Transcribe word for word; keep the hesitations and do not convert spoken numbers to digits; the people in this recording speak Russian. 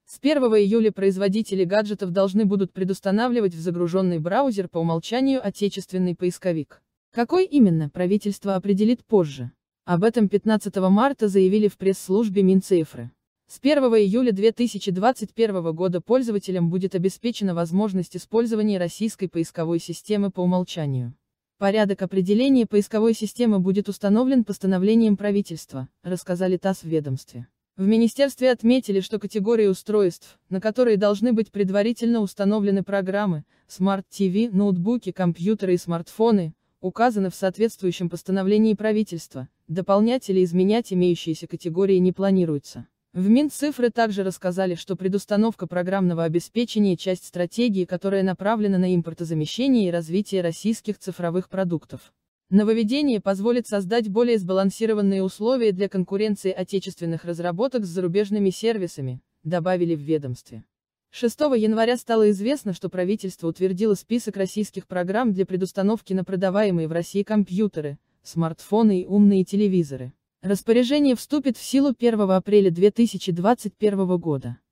С первого июля производители гаджетов должны будут предустанавливать в загруженный браузер по умолчанию отечественный поисковик. Какой именно, правительство определит позже. Об этом пятнадцатого марта заявили в пресс-службе Минцифры. С первого июля две тысячи двадцать первого года пользователям будет обеспечена возможность использования российской поисковой системы по умолчанию. Порядок определения поисковой системы будет установлен постановлением правительства, рассказали ТАСС в ведомстве. В министерстве отметили, что категории устройств, на которые должны быть предварительно установлены программы, смарт-ти ви, ноутбуки, компьютеры и смартфоны, указаны в соответствующем постановлении правительства, дополнять или изменять имеющиеся категории не планируется. В Минцифры также рассказали, что предустановка программного обеспечения – часть стратегии, которая направлена на импортозамещение и развитие российских цифровых продуктов. Нововведение позволит создать более сбалансированные условия для конкуренции отечественных разработок с зарубежными сервисами, добавили в ведомстве. шестого января стало известно, что правительство утвердило список российских программ для предустановки на продаваемые в России компьютеры, смартфоны и умные телевизоры. Распоряжение вступит в силу первого апреля две тысячи двадцать первого года.